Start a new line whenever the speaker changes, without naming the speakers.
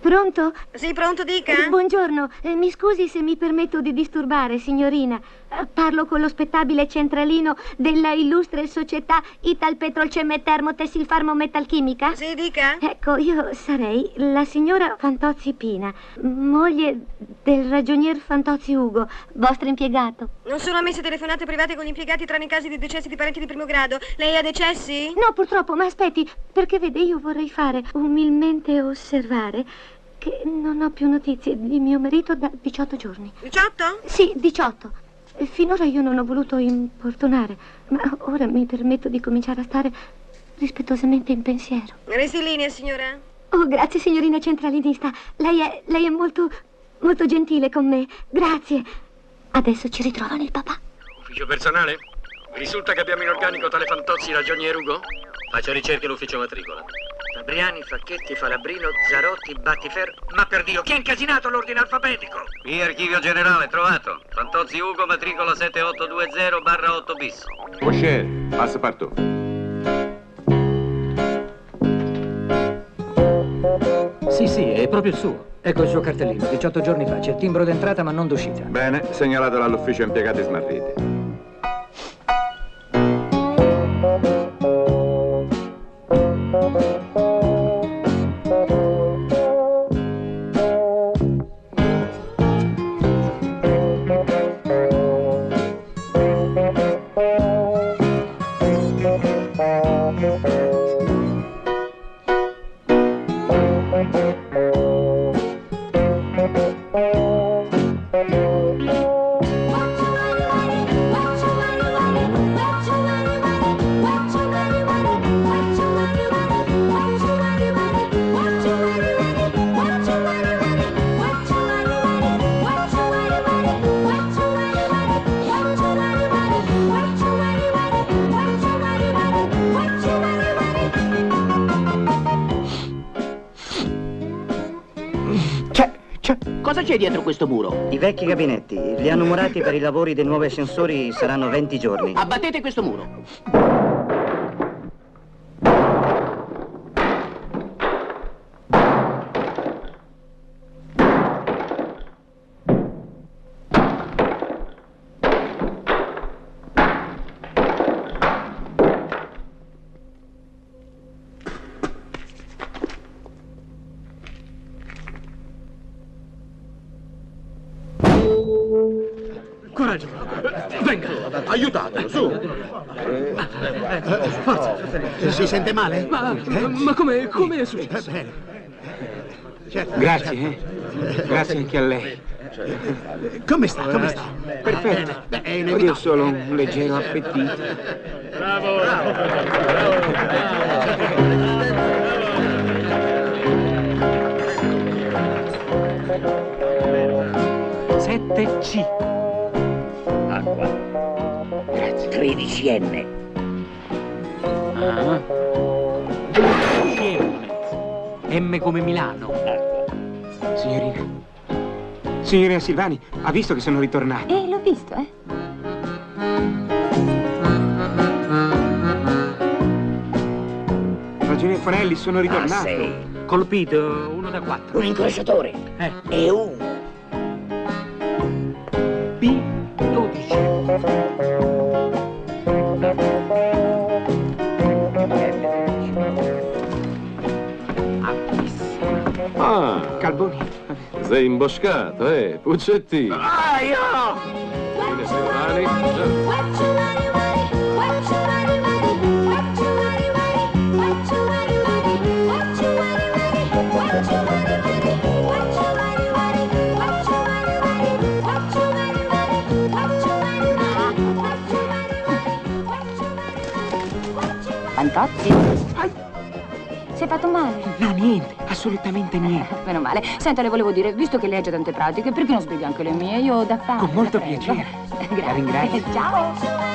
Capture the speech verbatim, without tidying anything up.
Pronto?
Sì, pronto, dica.
Eh, buongiorno, eh, mi scusi se mi permetto di disturbare, signorina. Eh, parlo con lo spettabile centralino della illustre società Italpetrolceme Termotessil Farmo Metalchimica?
Sì, dica.
Ecco, io sarei la signora Fantozzi Pina, moglie del ragionier Fantozzi Ugo, vostro impiegato.
Non sono ammesse telefonate private con gli impiegati tranne i casi di decessi di parenti di primo grado. Lei ha decessi?
No, purtroppo, ma aspetti, perché vede, io vorrei fare umilmente osservare che non ho più notizie di mio marito da diciotto giorni.
diciotto?
Sì, diciotto. Finora io non ho voluto importunare, ma ora mi permetto di cominciare a stare rispettosamente in pensiero.
Resti in linea, signora.
Oh, grazie, signorina centralinista. Lei è, lei è molto, molto gentile con me. Grazie. Adesso ci ritrovano il papà.
Ufficio personale? Mi risulta che abbiamo in organico tale Fantozzi, ragionier Ugo? Faccia ricerche all'ufficio matricola. Fabriani, Facchetti, Falabrino, Zarotti, Battiferro. Ma per Dio, chi ha incasinato l'ordine alfabetico? Qui archivio generale, trovato. Fantozzi Ugo, matricola sette otto due zero barra otto bis.
Mosher, passaporto.
Sì, sì, è proprio il suo. Ecco il suo cartellino, diciotto giorni fa. C'è il timbro d'entrata ma non d'uscita.
Bene, segnalatelo all'ufficio impiegati smarriti.
Cosa c'è dietro questo muro?
I vecchi gabinetti. Li hanno murati per i lavori dei nuovi ascensori, saranno venti giorni.
Abbattete questo muro.
Coraggio, venga, aiutatelo, su.
Forza. Si sente male?
Ma, ma come, come è successo?
Grazie, eh? Grazie anche a lei.
Come sta? Come sta?
Perfetto.
Beh, è
Io
inevitabile.
solo un leggero appetito.
Bravo, bravo, bravo.
sette C.
Acqua.
Grazie.
tredici enne.
Ah. M come Milano.
Acqua.
Signorina. Signorina Silvani, ha visto che sono ritornato?
Eh, l'ho visto, eh.
Ragione Fonelli, sono ritornato.
Ah, sei.
Colpito, uno da quattro.
Un incrociatore.
Eh.
E un.
B dodici.
Ah,
Calboni.
sei imboscato, eh, Puccettino.
Ah, io!
Fine Silvani.
Fantozzi?
Ai.
Si è fatto male?
No, niente, assolutamente niente.
Meno male. Senta, le volevo dire, visto che lei ha già tante pratiche, perché non spiega anche le mie? Io ho da fare.
Con molto
la prego.
piacere.
Grazie.
La ringrazio.
Ciao.